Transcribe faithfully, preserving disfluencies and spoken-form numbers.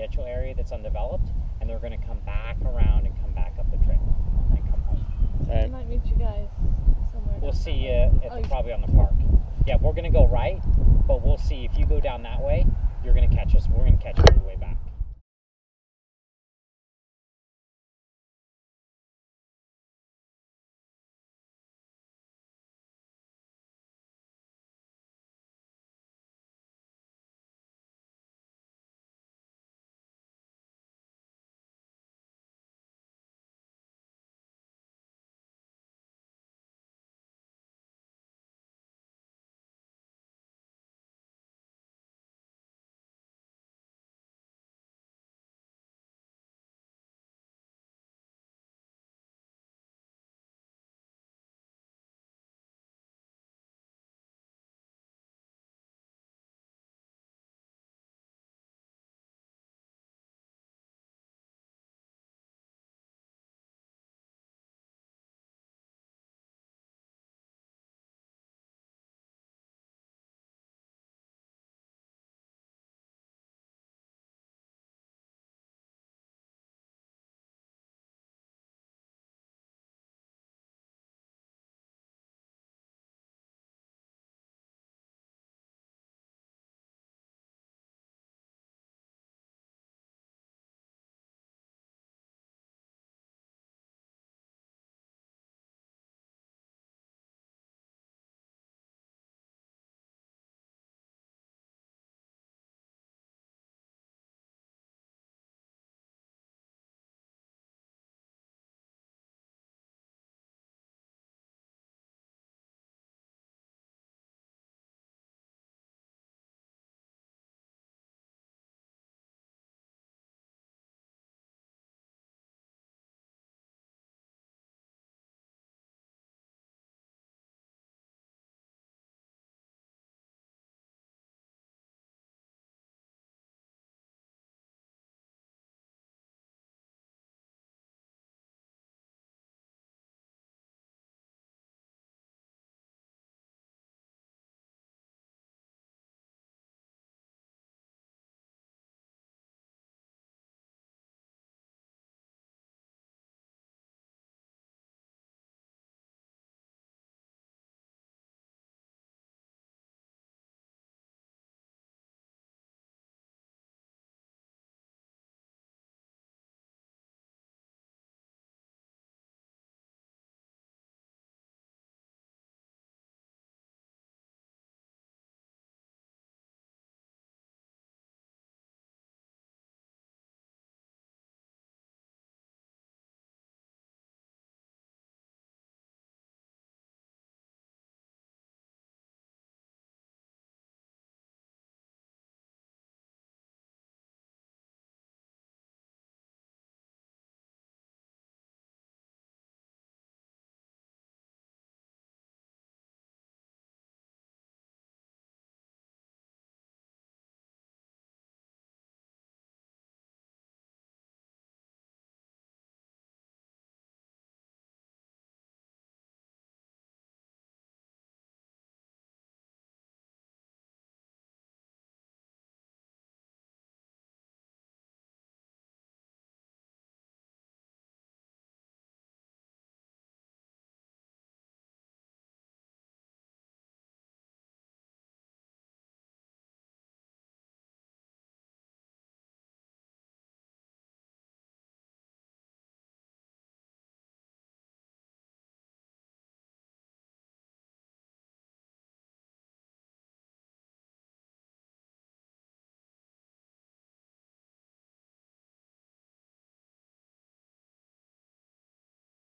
habitual area that's undeveloped, and they're going to come back around and come back up the trail and come home. I I might meet you guys somewhere. We'll down see you that way. at Oh, the, probably on the park. Yeah, we're going to go right, but we'll see if you go down that way, you're going to catch us. We're going to catch you on the way back.